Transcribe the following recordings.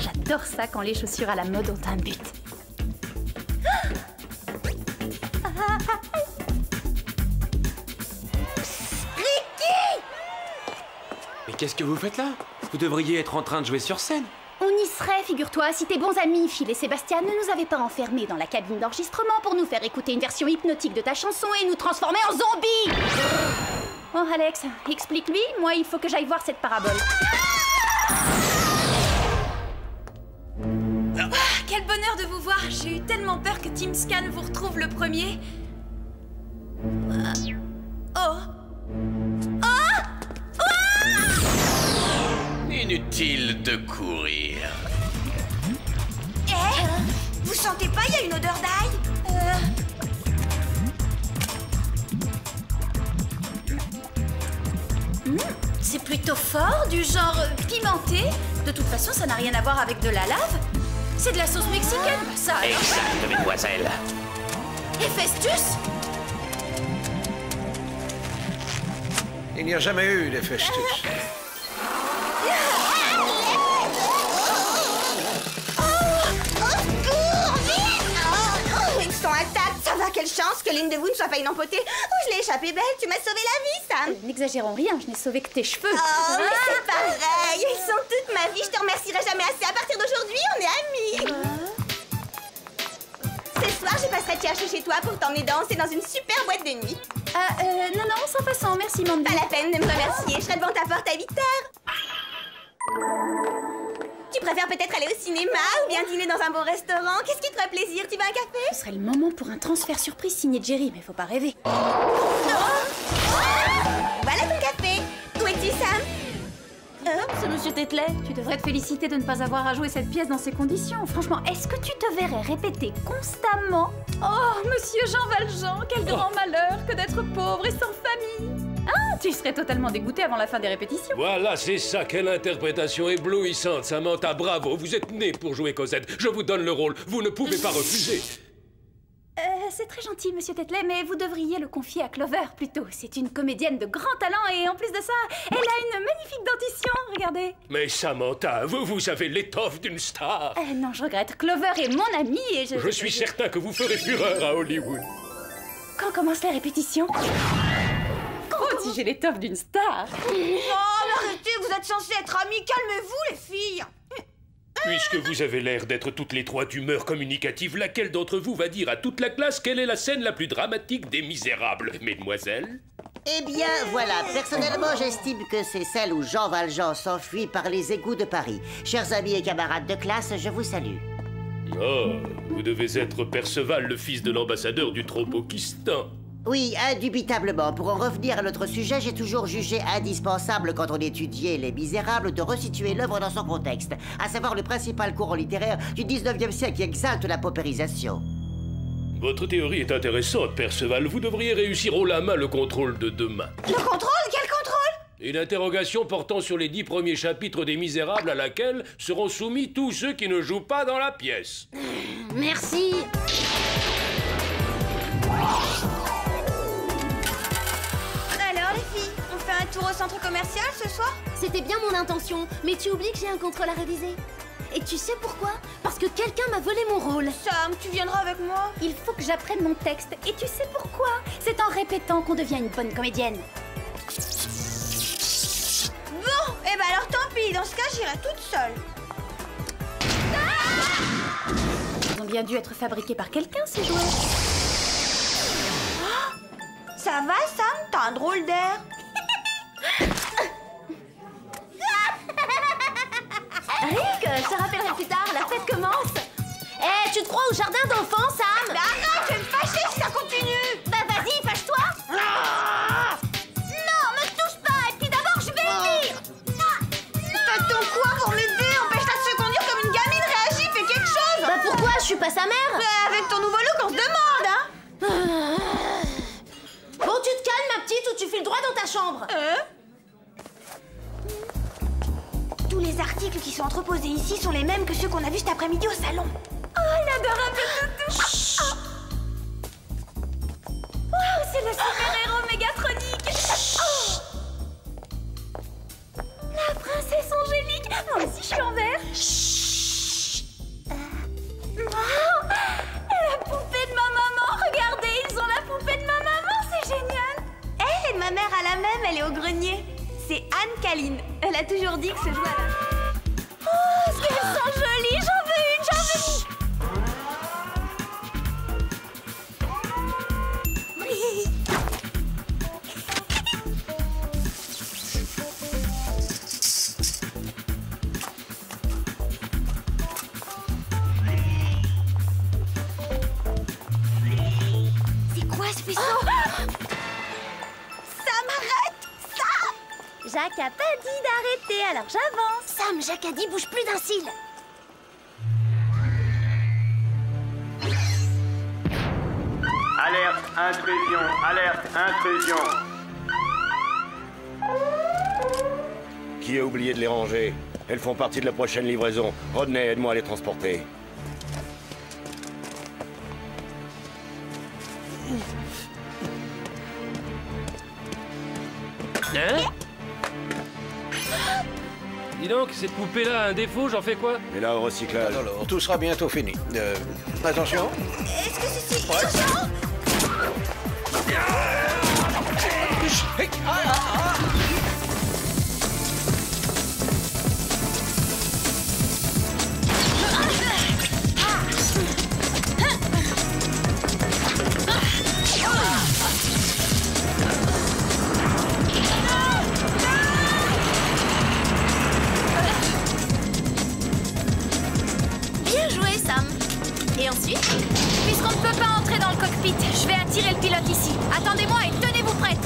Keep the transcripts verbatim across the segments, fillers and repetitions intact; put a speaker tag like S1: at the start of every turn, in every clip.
S1: j'adore ça quand les chaussures à la mode ont un but.
S2: Ricky!
S3: Mais qu'est-ce que vous faites là? Vous devriez être en train de jouer sur scène.
S1: On y serait, figure-toi, si tes bons amis, Phil et Sébastien, ne nous avaient pas enfermés dans la cabine d'enregistrement pour nous faire écouter une version hypnotique de ta chanson et nous transformer en zombies. Oh, Alex, explique-lui. Moi, il faut que j'aille voir cette parabole. Ah, quel bonheur de vous voir. J'ai eu tellement peur que Team Scan vous retrouve le premier. Euh... Oh.
S4: Inutile de courir.
S2: Eh, vous sentez pas, il y a une odeur d'ail? euh... mmh, C'est plutôt fort, du genre euh, pimenté. De toute façon, ça n'a rien à voir avec de la lave. C'est de la sauce mexicaine, ça. Alors...
S4: Exact, mesdemoiselles.
S2: Et Festus?
S5: Il n'y a jamais eu de Festus.
S2: Ça va, quelle chance que l'une de vous ne soit pas une empotée. Oh, je l'ai échappé belle, tu m'as sauvé la vie, Sam.
S1: Euh, N'exagérons rien, je n'ai sauvé que tes cheveux.
S2: Oh, mais c'est pareil, ils sont toute ma vie, je te remercierai jamais assez. À partir d'aujourd'hui, on est amis. Ce soir, je passerai te chercher chez toi pour t'emmener danser dans une super boîte de nuit.
S1: Ah, euh, non, non, sans façon, merci, Mandy.
S2: Pas la peine de me remercier, je serai devant ta porte à huit heures. Tu préfères peut-être aller au cinéma ou bien dîner dans un bon restaurant? Qu'est-ce qui te ferait plaisir? Tu veux un café?
S1: Ce serait le moment pour un transfert surprise signé Jerry, mais faut pas rêver.
S2: Oh. Voilà ton café. Où es-tu, Sam?
S1: Euh, c'est Monsieur Tetley. Tu devrais te féliciter de ne pas avoir à jouer cette pièce dans ces conditions. Franchement, est-ce que tu te verrais répéter constamment « Oh, Monsieur Jean Valjean, quel grand malheur que d'être pauvre et sans famille !» Ah, tu serais totalement dégoûté avant la fin des répétitions.
S6: Voilà, c'est ça, quelle interprétation éblouissante, Samantha, bravo, vous êtes née pour jouer Cosette. Je vous donne le rôle, vous ne pouvez pas refuser.
S1: Euh, c'est très gentil, Monsieur Tetley, mais vous devriez le confier à Clover, plutôt. C'est une comédienne de grand talent et en plus de ça, elle a une magnifique dentition, regardez.
S6: Mais Samantha, vous, vous avez l'étoffe d'une star.
S1: Euh, non, je regrette. Clover est mon amie et je...
S6: Je suis certain que vous ferez fureur à Hollywood.
S1: Quand commencent les répétitions? Oh, si j'ai l'étoffe d'une star.
S2: Oh, arrêtez, vous êtes censés être amis, calmez-vous les filles.
S6: Puisque vous avez l'air d'être toutes les trois d'humeur communicative, laquelle d'entre vous va dire à toute la classe quelle est la scène la plus dramatique des Misérables, mesdemoiselles?
S7: Eh bien, voilà. Personnellement, j'estime que c'est celle où Jean Valjean s'enfuit par les égouts de Paris. Chers amis et camarades de classe, je vous salue.
S6: Oh, vous devez être Perceval, le fils de l'ambassadeur du Tropokistan.
S7: Oui, indubitablement. Pour en revenir à notre sujet, j'ai toujours jugé indispensable, quand on étudiait Les Misérables, de resituer l'œuvre dans son contexte, à savoir le principal courant littéraire du dix-neuvième siècle qui exalte la paupérisation.
S6: Votre théorie est intéressante, Perceval. Vous devriez réussir haut la main le contrôle de demain.
S2: Le contrôle? Quel contrôle?
S6: Une interrogation portant sur les dix premiers chapitres des Misérables à laquelle seront soumis tous ceux qui ne jouent pas dans la pièce.
S1: Merci.
S2: Alors les filles, on fait un tour au centre commercial ce soir?
S8: C'était bien mon intention, mais tu oublies que j'ai un contrôle à réviser. Et tu sais pourquoi? Parce que quelqu'un m'a volé mon rôle.
S2: Sam, tu viendras avec moi?
S1: Il faut que j'apprenne mon texte. Et tu sais pourquoi? C'est en répétant qu'on devient une bonne comédienne.
S2: Bon, eh ben alors tant pis, dans ce cas j'irai toute seule.
S1: Ah! Ils ont bien dû être fabriqués par quelqu'un, ces jouets.
S2: Oh, ça va, Sam? T'as un drôle d'air.
S8: Rick, je te rappellerai plus tard, la fête commence. Eh, hey, tu te crois au jardin d'enfants, Sam?
S2: Mais arrête, je vais me fâcher si ça continue.
S8: Bah vas-y, fâche-toi.
S2: Ah!
S8: Non, me touche pas, et puis d'abord je vais le dire. Non, non.
S2: Fais ton quoi pour m'aider? Empêche-la de se conduire comme une gamine, réagis, fais quelque chose.
S8: Bah pourquoi? Je suis pas sa mère.
S2: Mais avec ton nouveau look, on se demande, hein.
S8: Bon, tu te calmes, ma petite, ou tu files droit dans ta chambre.
S2: Hein? Tous les articles qui sont entreposés ici sont les mêmes que ceux qu'on a vus cet après-midi au salon.
S1: Oh, l'adorable toutou. Waouh, c'est le super-héros mégatronique. Oh. La princesse Angélique. Moi aussi, je suis en vert.
S8: Jacques a pas dit d'arrêter, alors j'avance. Sam, Jacques a dit bouge plus d'un cil.
S9: Alerte, intrusion, alerte, intrusion.
S10: Qui a oublié de les ranger? Elles font partie de la prochaine livraison. Rodney, aide-moi à les transporter.
S3: Hein? Dis donc, cette poupée-là a un défaut, j'en fais quoi?
S10: Et là, au recyclage.
S5: Alors, tout sera bientôt fini. Euh, attention.
S8: Est-ce que ceci...
S5: Ouais.
S8: Attention!
S5: Hey, ah, ah, ah.
S8: Bien joué, Sam. Et ensuite?
S2: Puisqu'on ne peut pas entrer dans le cockpit, je vais attirer le pilote ici. Attendez-moi et tenez-vous prête.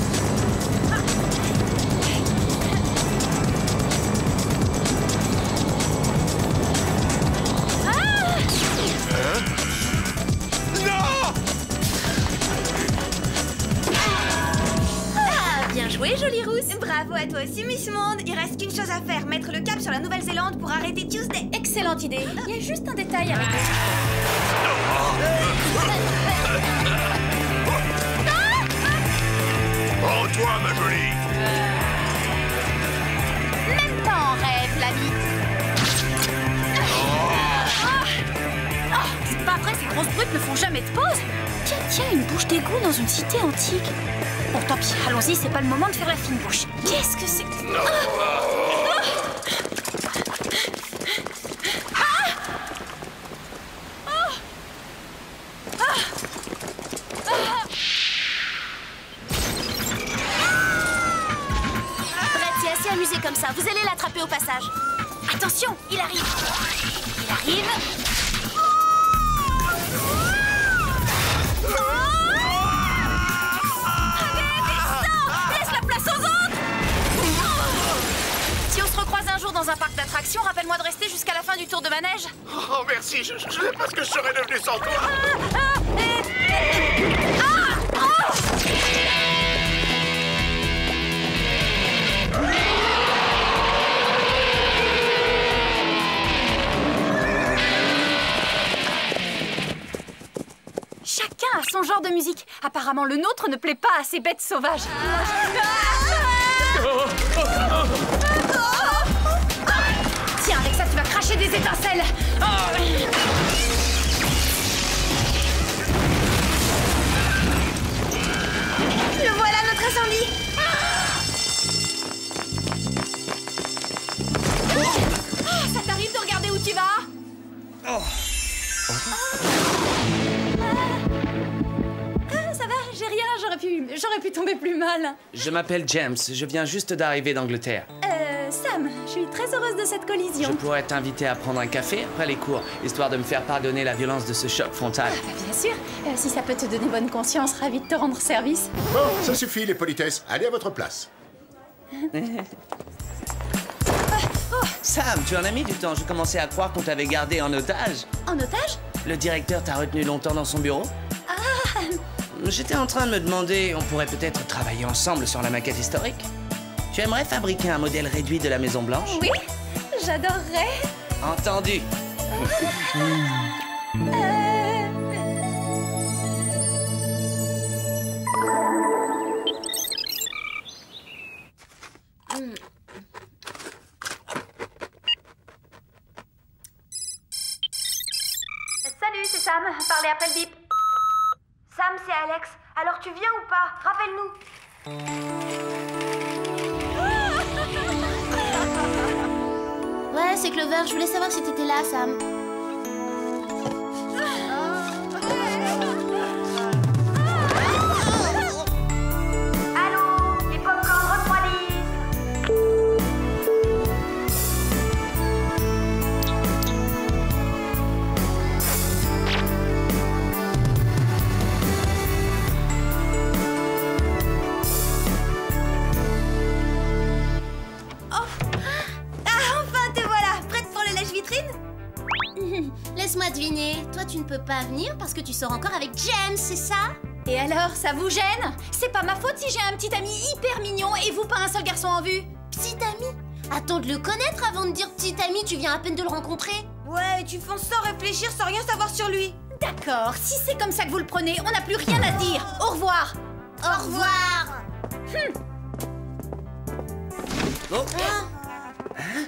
S8: Ah, bien joué, jolie rousse.
S2: Bravo à toi aussi, Miss Monde. Il reste qu'une chose à faire, mettre le cap sur la Nouvelle-Zélande pour arrêter Tuesday.
S1: Excellente idée. Il y a juste un détail avec le...
S10: Oh, toi, ma jolie!
S2: Même pas en rêve, l'ami. Oh, c'est pas vrai, ces grosses brutes ne font jamais de pause. Tiens, tiens, une bouche d'égout dans une cité antique. Bon, tant pis, allons-y, c'est pas le moment de faire la fine bouche. Qu'est-ce que c'est?
S8: Brett, c'est assez amusé comme ça. Vous allez l'attraper au passage.
S2: Attention, il arrive. Il arrive. Laisse la place aux autres. Si on se recroise un jour dans un parc d'attractions, rappelle-moi de rester jusqu'à la fin du tour de manège.
S10: Oh, merci, je, je sais pas ce que je serais devenu sans toi.
S2: Ah, ah, et- ah, ah. Chacun a son genre de musique. Apparemment, le nôtre ne plaît pas à ces bêtes sauvages. Tiens, avec ça, tu vas cracher des étincelles. Le voilà, notre incendie. Ah, ça t'arrive de regarder où tu vas? Ah, ça va, j'ai rien, j'aurais pu, j'aurais pu tomber plus mal.
S11: Je m'appelle James, je viens juste d'arriver d'Angleterre.
S2: Euh, Sam, je suis très heureuse de cette collision.
S11: Je pourrais t'inviter à prendre un café après les cours, histoire de me faire pardonner la violence de ce choc frontal.
S1: Ah, bah, bien sûr, euh, si ça peut te donner bonne conscience, ravi de te rendre service.
S12: Bon, ça suffit les politesses. Allez à votre place.
S11: Sam, tu en as mis du temps, je commençais à croire qu'on t'avait gardé en otage.
S2: En otage?
S11: Le directeur t'a retenu longtemps dans son bureau?
S2: Ah,
S11: J'étais en train de me demander, on pourrait peut-être travailler ensemble sur la maquette historique. Tu aimerais fabriquer un modèle réduit de la Maison Blanche?
S2: oui, j'adorerais.
S11: Entendu.
S2: Salut, c'est Sam. Parlez après le bip. Sam, c'est Alex. Alors tu viens ou pas? Rappelle-nous.
S8: Ouais, c'est Clover. Je voulais savoir si t'étais là, Sam.
S2: Allô, les popcorn refroidissent.
S8: Catherine? Laisse-moi deviner, toi tu ne peux pas venir parce que tu sors encore avec James, c'est ça?
S1: Et alors, ça vous gêne? C'est pas ma faute si j'ai un petit ami hyper mignon et vous pas un seul garçon en vue.
S8: Petit ami? Attends de le connaître avant de dire petit ami, tu viens à peine de le rencontrer.
S2: Ouais, tu fonces sans réfléchir, sans rien savoir sur lui.
S1: D'accord, si c'est comme ça que vous le prenez, on n'a plus rien à dire. Au revoir.
S8: Au revoir.
S1: Hum.
S11: Oh.
S8: Hein?
S11: Hein?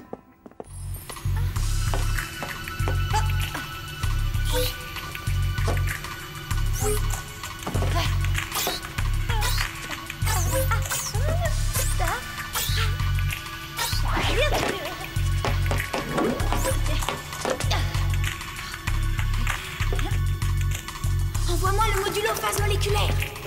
S1: Envoie-moi le modulophase moléculaire.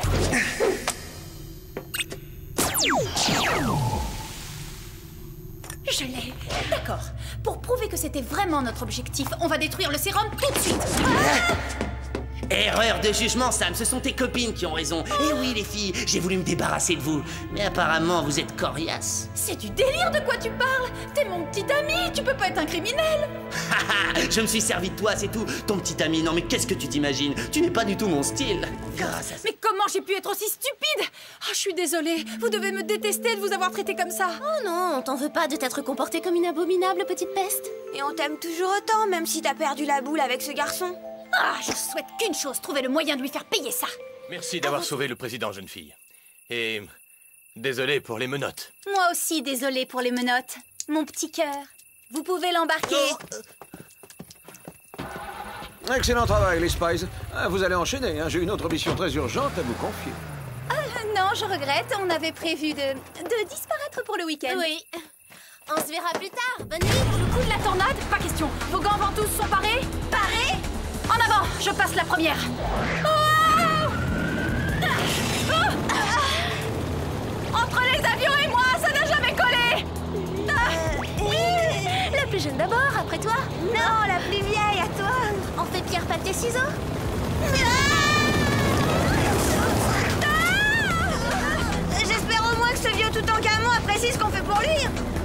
S1: Je l'ai. D'accord. Pour prouver que c'était vraiment notre objectif, on va détruire le sérum tout de suite. Ah!
S11: Erreur de jugement, Sam, ce sont tes copines qui ont raison. Eh oui, les filles, j'ai voulu me débarrasser de vous. Mais apparemment, vous êtes coriaces.
S1: C'est du délire, de quoi tu parles? T'es mon petit ami, tu peux pas être un criminel.
S11: Je me suis servi de toi, c'est tout. Ton petit ami, non mais qu'est-ce que tu t'imagines? Tu n'es pas du tout mon style. Grâce à ça.
S1: Mais comment j'ai pu être aussi stupide? Oh, je suis désolée, vous devez me détester de vous avoir traité comme ça.
S8: Oh non, on t'en veut pas de t'être comportée comme une abominable petite peste.
S2: Et on t'aime toujours autant, même si t'as perdu la boule avec ce garçon.
S1: Ah, je souhaite qu'une chose, trouver le moyen de lui faire payer ça.
S4: Merci d'avoir sauvé le président, jeune fille. Et désolé pour les menottes.
S1: Moi aussi, désolée pour les menottes. Mon petit cœur, vous pouvez l'embarquer.
S5: Oh. Excellent travail, les Spies. Vous allez enchaîner, hein. J'ai une autre mission très urgente à vous confier.
S1: Ah non, je regrette, on avait prévu de, de disparaître pour le week-end.
S8: Oui. On se verra plus tard, bonne nuit.
S1: Le coup de la tornade, pas question. Vos gants ventouses sont parés? Parés? En avant, je passe la première. Oh oh Entre les avions et moi, ça n'a jamais collé.
S8: Euh, la plus jeune d'abord, après toi.
S2: Non, la plus vieille, à toi.
S8: On fait pierre, papier, ciseaux.
S2: J'espère au moins que ce vieux Toutankhamon apprécie ce qu'on fait pour lui.